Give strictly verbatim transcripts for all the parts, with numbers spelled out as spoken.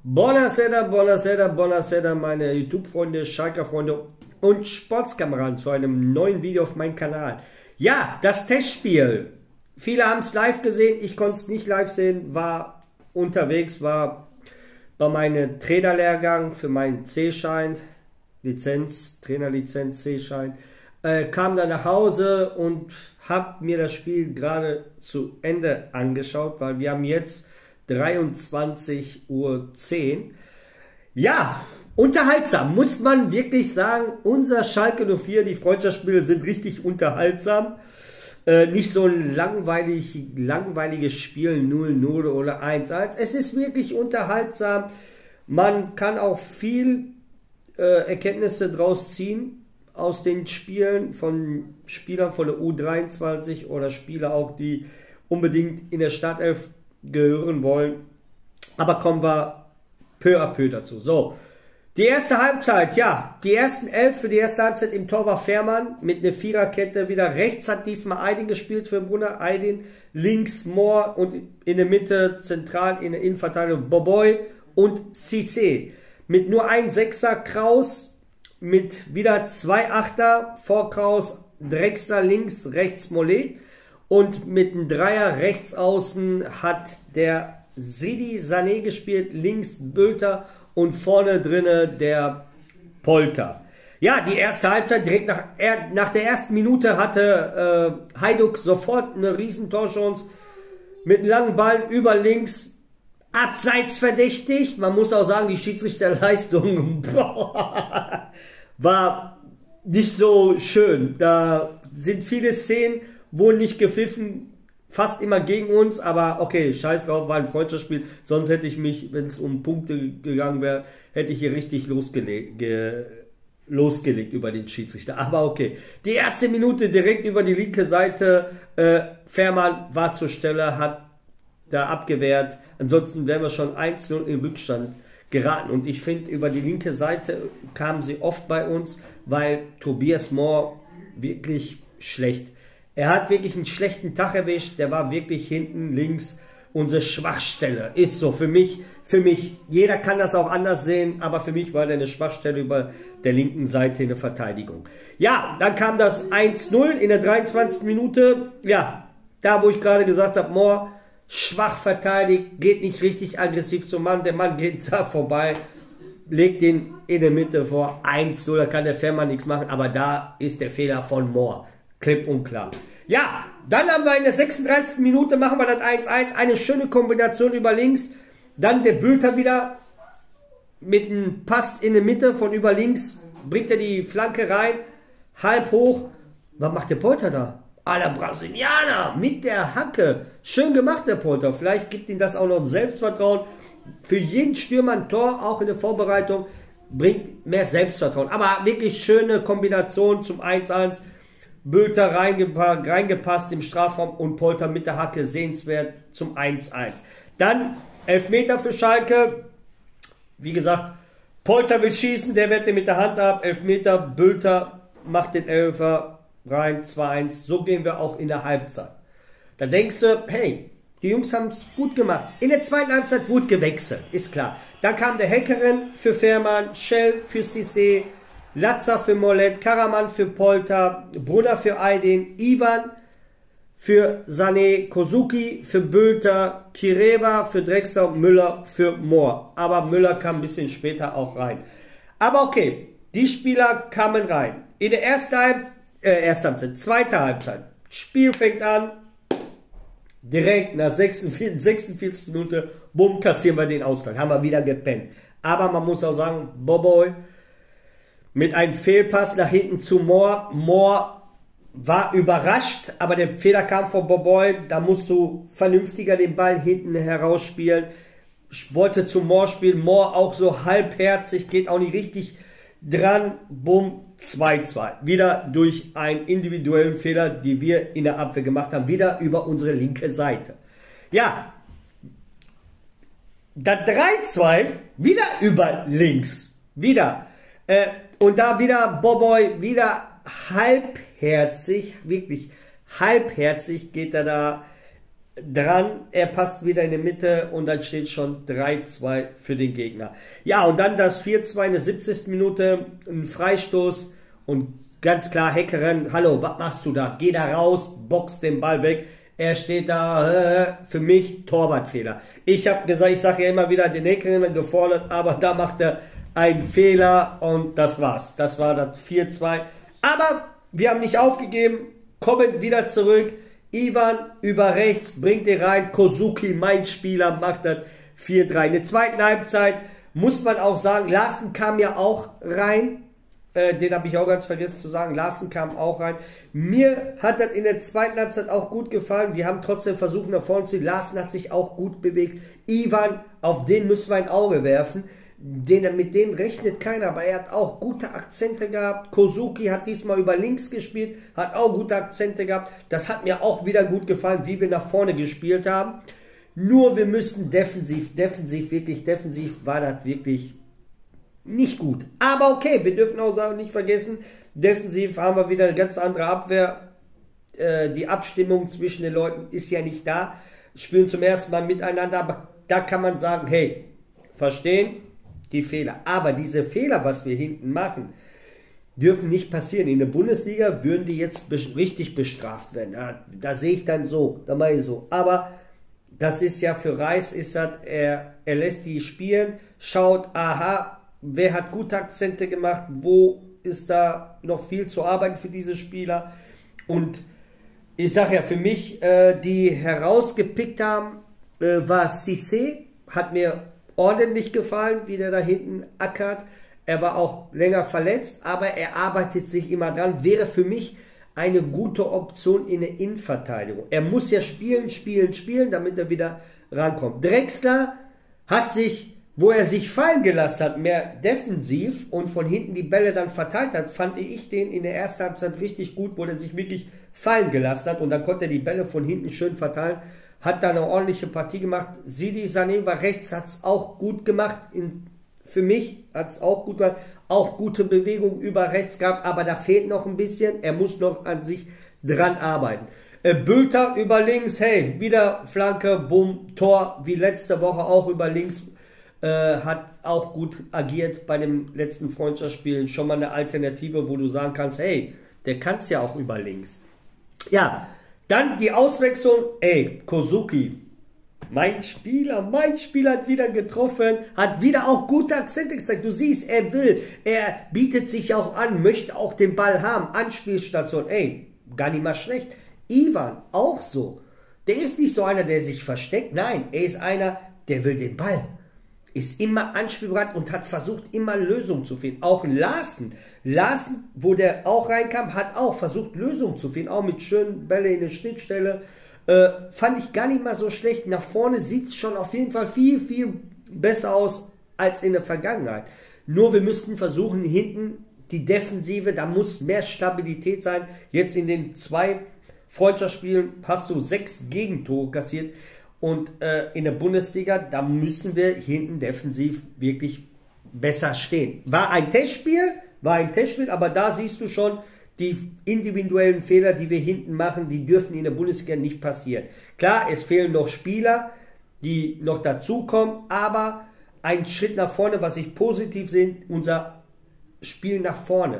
Buonasera, buonasera, buonasera, meine YouTube-Freunde, Schalker-Freunde und Sportskameraden zu einem neuen Video auf meinem Kanal. Ja, das Testspiel. Viele haben es live gesehen, ich konnte es nicht live sehen, war unterwegs, war bei meinem Trainerlehrgang für meinen C-Schein, Lizenz, Trainerlizenz, C-Schein, äh, kam dann nach Hause und habe mir das Spiel gerade zu Ende angeschaut, weil wir haben jetzt dreiundzwanzig Uhr zehn. Ja, unterhaltsam, muss man wirklich sagen. Unser Schalke null vier, die Freundschaftsspiele sind richtig unterhaltsam. Äh, nicht so ein langweilig, langweiliges Spiel null null oder eins eins. Es ist wirklich unterhaltsam. Man kann auch viel äh, Erkenntnisse draus ziehen aus den Spielen von Spielern von der U dreiundzwanzig oder Spieler auch, die unbedingt in der Startelf gehören wollen. Aber kommen wir peu à peu dazu. So, die erste Halbzeit, ja, die ersten elf für die erste Halbzeit im Tor war Fährmann mit einer Viererkette. Wieder rechts hat diesmal Aydin gespielt für Brunner. Aydin, links Mohr und in der Mitte zentral in der Innenverteidigung Boboy und Cissé. Mit nur ein Sechser Kraus, mit wieder zwei Achter vor Kraus, Drexler links, rechts Molet. Und mit einem Dreier rechts außen hat der Sidi Sané gespielt, links Bülter und vorne drinne der Polter. Ja, die erste Halbzeit, direkt nach, nach der ersten Minute hatte äh, Hajduk sofort eine riesen Torchance mit einem langen Ball über links, abseits verdächtig. Man muss auch sagen, die Schiedsrichterleistung war nicht so schön. Da sind viele Szenen, wurden nicht gepfiffen, fast immer gegen uns, aber okay, scheiß drauf, war ein Freundschaftsspiel, sonst hätte ich mich, wenn es um Punkte gegangen wäre, hätte ich hier richtig losgelegt, ge, losgelegt über den Schiedsrichter, aber okay. Die erste Minute direkt über die linke Seite, äh, Fährmann war zur Stelle, hat da abgewehrt, ansonsten wären wir schon eins null im Rückstand geraten und ich finde, über die linke Seite kamen sie oft bei uns, weil Tobias Mohr wirklich schlecht. Er hat wirklich einen schlechten Tag erwischt, der war wirklich hinten links unsere Schwachstelle. Ist so, für mich, für mich, jeder kann das auch anders sehen, aber für mich war der eine Schwachstelle über der linken Seite in der Verteidigung. Ja, dann kam das eins null in der dreiundzwanzigsten Minute. Ja, da wo ich gerade gesagt habe, Mohr schwach verteidigt, geht nicht richtig aggressiv zum Mann, der Mann geht da vorbei, legt den in der Mitte vor, eins null, da kann der Fährmann nichts machen, aber da ist der Fehler von Mohr. Klipp und klar. Ja, dann haben wir in der sechsunddreißigsten Minute, machen wir das eins eins, eine schöne Kombination über links, dann der Bülter wieder mit einem Pass in der Mitte von über links, bringt er die Flanke rein, halb hoch, was macht der Polter da? Ah, der Brasilianer mit der Hacke, schön gemacht der Polter, vielleicht gibt ihm das auch noch ein Selbstvertrauen, für jeden Stürmer ein Tor, auch in der Vorbereitung, bringt mehr Selbstvertrauen, aber wirklich schöne Kombination zum eins eins, Bülter reingepasst, reingepasst im Strafraum und Polter mit der Hacke sehenswert zum eins eins. Dann Elfmeter für Schalke. Wie gesagt, Polter will schießen, der wehrt den mit der Hand ab. Elfmeter, Bülter macht den Elfer rein, zwei eins. So gehen wir auch in der Halbzeit. Da denkst du, hey, die Jungs haben es gut gemacht. In der zweiten Halbzeit wurde gewechselt, ist klar. Dann kam der Heckerin für Fährmann, Schell für Cissé, Latza für Molet, Karaman für Polter, Brunner für Aydin, Ivan für Sané, Kozuki für Bülter, Kireva für Drexler und Müller für Mohr. Aber Müller kam ein bisschen später auch rein. Aber okay, die Spieler kamen rein. In der ersten Halbzeit, äh, erste Halbzeit, zweite Halbzeit, Spiel fängt an, direkt nach sechsundvierzig, sechsundvierzig Minuten, bumm, kassieren wir den Ausgleich. Haben wir wieder gepennt. Aber man muss auch sagen, Boboy mit einem Fehlpass nach hinten zu Mohr. Mohr war überrascht, aber der Fehler kam von Boboy. Da musst du vernünftiger den Ball hinten herausspielen. Ich wollte zu Mohr spielen. Mohr auch so halbherzig, geht auch nicht richtig dran. Bumm, zwei zwei. Wieder durch einen individuellen Fehler, die wir in der Abwehr gemacht haben. Wieder über unsere linke Seite. Ja, das drei zwei, wieder über links. Wieder. Äh, Und da wieder Boboy, wieder halbherzig, wirklich halbherzig geht er da dran, er passt wieder in die Mitte und dann steht schon drei zwei für den Gegner. Ja, und dann das vier zwei in der siebzigsten Minute, ein Freistoß und ganz klar Häkkeren, hallo, was machst du da? Geh da raus, box den Ball weg. Er steht da, äh, für mich Torwartfehler. Ich habe gesagt, ich sage ja immer wieder, den Häkkeren gefordert, aber da macht er einen Fehler und das war's. Das war das vier zwei. Aber wir haben nicht aufgegeben, kommen wieder zurück. Ivan über rechts, bringt den rein. Kozuki, mein Spieler, macht das vier drei. In der zweiten Halbzeit muss man auch sagen, Larsen kam ja auch rein. Äh, den habe ich auch ganz vergessen zu sagen. Larsen kam auch rein. Mir hat das in der zweiten Halbzeit auch gut gefallen. Wir haben trotzdem versucht, nach vorne zu ziehen. Larsen hat sich auch gut bewegt. Ivan, auf den müssen wir ein Auge werfen. Den, mit denen rechnet keiner, aber er hat auch gute Akzente gehabt. Kozuki hat diesmal über links gespielt, hat auch gute Akzente gehabt. Das hat mir auch wieder gut gefallen, wie wir nach vorne gespielt haben. Nur wir müssen defensiv, defensiv, wirklich defensiv war das wirklich nicht gut. Aber okay, wir dürfen auch nicht vergessen, defensiv haben wir wieder eine ganz andere Abwehr. Äh, die Abstimmung zwischen den Leuten ist ja nicht da. Spielen zum ersten Mal miteinander, aber da kann man sagen, hey, verstehen, die Fehler. Aber diese Fehler, was wir hinten machen, dürfen nicht passieren. In der Bundesliga würden die jetzt richtig bestraft werden. Da, da sehe ich dann so, da mache ich so. Aber das ist ja für Reis, ist das, er, er lässt die spielen, schaut, aha, wer hat gute Akzente gemacht, wo ist da noch viel zu arbeiten für diese Spieler. Und ich sage ja, für mich, äh, die herausgepickt haben, äh, war Cissé, hat mir ordentlich gefallen, wie der da hinten ackert. Er war auch länger verletzt, aber er arbeitet sich immer dran. Wäre für mich eine gute Option in der Innenverteidigung. Er muss ja spielen, spielen, spielen, damit er wieder rankommt. Drexler hat sich, wo er sich fallen gelassen hat, mehr defensiv und von hinten die Bälle dann verteilt hat, fand ich den in der ersten Halbzeit richtig gut, wo er sich wirklich fallen gelassen hat und dann konnte er die Bälle von hinten schön verteilen. Hat da eine ordentliche Partie gemacht. Sidi Sané über rechts hat es auch gut gemacht. In, für mich hat es auch gut gemacht. Auch gute Bewegung über rechts gehabt, aber da fehlt noch ein bisschen. Er muss noch an sich dran arbeiten. Äh, Bülter über links, hey, wieder Flanke, Bumm, Tor, wie letzte Woche auch über links. Äh, hat auch gut agiert bei dem letzten Freundschaftsspiel. Schon mal eine Alternative, wo du sagen kannst, hey, der kann es ja auch über links. Ja, dann die Auswechslung, ey, Kozuki, mein Spieler, mein Spieler hat wieder getroffen, hat wieder auch gute Akzente gezeigt. Du siehst, er will, er bietet sich auch an, möchte auch den Ball haben, Anspielstation, ey, gar nicht mal schlecht. Ivan, auch so. Der ist nicht so einer, der sich versteckt, nein, er ist einer, der will den Ball. Ist immer anspielbereit und hat versucht, immer Lösungen zu finden. Auch Larsen. Larsen, wo der auch reinkam, hat auch versucht, Lösungen zu finden. Auch mit schönen Bälle in der Schnittstelle. Äh, fand ich gar nicht mal so schlecht. Nach vorne sieht es schon auf jeden Fall viel, viel besser aus als in der Vergangenheit. Nur wir müssten versuchen, hinten die Defensive, da muss mehr Stabilität sein. Jetzt in den zwei Freundschaftsspielen hast du sechs Gegentore kassiert. Und äh, in der Bundesliga, da müssen wir hinten defensiv wirklich besser stehen. War ein Testspiel, war ein Testspiel, aber da siehst du schon, die individuellen Fehler, die wir hinten machen, die dürfen in der Bundesliga nicht passieren. Klar, es fehlen noch Spieler, die noch dazukommen, aber ein Schritt nach vorne, was ich positiv sehe, unser Spiel nach vorne.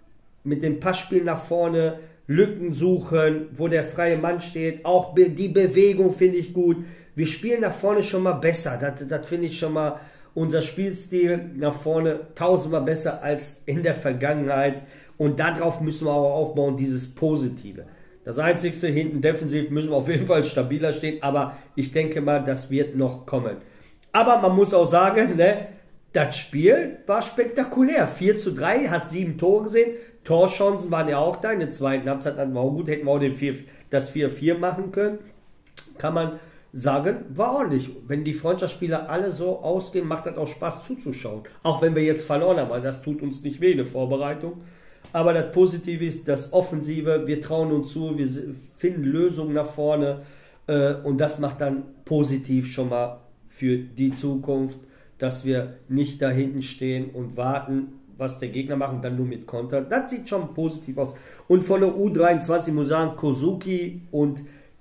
Mit dem Passspiel nach vorne, Lücken suchen, wo der freie Mann steht. Auch die Bewegung finde ich gut. Wir spielen nach vorne schon mal besser. Das, das finde ich schon mal unser Spielstil nach vorne tausendmal besser als in der Vergangenheit. Und darauf müssen wir auch aufbauen, dieses Positive. Das Einzige, hinten defensiv müssen wir auf jeden Fall stabiler stehen. Aber ich denke mal, das wird noch kommen. Aber man muss auch sagen, ne, das Spiel war spektakulär. vier zu drei, hast sieben Tore gesehen. Torchancen waren ja auch da. In der zweiten Halbzeit hatten wir auch gut, hätten wir auch den vier, das vier vier machen können. Kann man sagen, war ordentlich. Wenn die Freundschaftsspieler alle so ausgehen, macht das auch Spaß zuzuschauen. Auch wenn wir jetzt verloren haben, weil das tut uns nicht weh in der Vorbereitung. Aber das Positive ist, das Offensive, wir trauen uns zu, wir finden Lösungen nach vorne. Und das macht dann positiv schon mal für die Zukunft, dass wir nicht da hinten stehen und warten, was der Gegner macht und dann nur mit Konter. Das sieht schon positiv aus. Und von der U dreiundzwanzig muss ich sagen, Kozuki und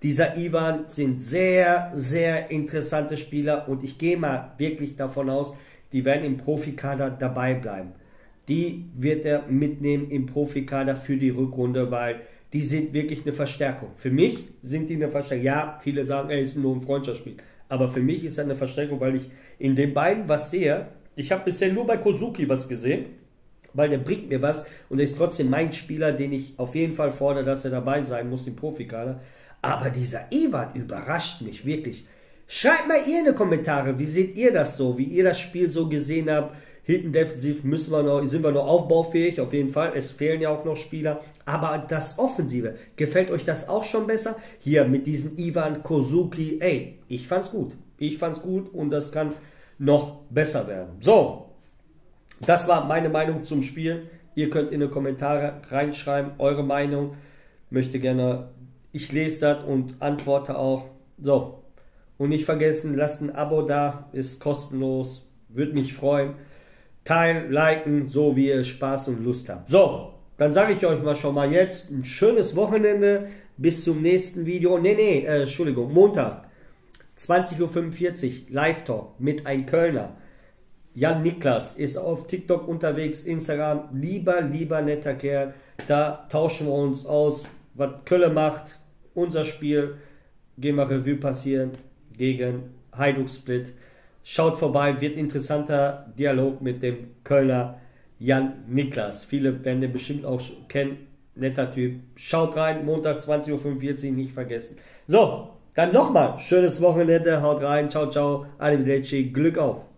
dieser Ivan sind sehr, sehr interessante Spieler und ich gehe mal wirklich davon aus, die werden im Profikader dabei bleiben. Die wird er mitnehmen im Profikader für die Rückrunde, weil die sind wirklich eine Verstärkung. Für mich sind die eine Verstärkung. Ja, viele sagen, ey, es ist nur ein Freundschaftsspiel. Aber für mich ist das eine Verstärkung, weil ich in den beiden was sehe. Ich habe bisher nur bei Kozuki was gesehen, weil der bringt mir was und er ist trotzdem mein Spieler, den ich auf jeden Fall fordere, dass er dabei sein muss im Profikader. Aber dieser Ivan überrascht mich wirklich. Schreibt mal ihr in die Kommentare, wie seht ihr das so, wie ihr das Spiel so gesehen habt. Hinten defensiv müssen wir noch, sind wir noch aufbaufähig, auf jeden Fall. Es fehlen ja auch noch Spieler. Aber das Offensive, gefällt euch das auch schon besser? Hier mit diesem Ivan Kozuki, ey, ich fand's gut. Ich fand's gut und das kann noch besser werden. So, das war meine Meinung zum Spiel. Ihr könnt in die Kommentare reinschreiben, eure Meinung. Möchte gerne, ich lese das und antworte auch. So, und nicht vergessen, lasst ein Abo da, ist kostenlos, würde mich freuen. Teilen, liken, so wie ihr Spaß und Lust habt. So, dann sage ich euch mal schon mal jetzt ein schönes Wochenende. Bis zum nächsten Video. Nee, nee, äh, Entschuldigung, Montag, zwanzig Uhr fünfundvierzig, Live-Talk mit einem Kölner. Jan Niklas ist auf TikTok unterwegs, Instagram. Lieber, lieber netter Kerl. Da tauschen wir uns aus, was Köln macht. Unser Spiel. Gehen wir Revue passieren gegen Hajduk Split. Schaut vorbei, wird interessanter Dialog mit dem Kölner Jan Niklas. Viele werden den bestimmt auch kennen. Netter Typ. Schaut rein, Montag zwanzig Uhr fünfundvierzig, nicht vergessen. So, dann nochmal schönes Wochenende. Haut rein. Ciao, ciao. Arrivederci. Glück auf.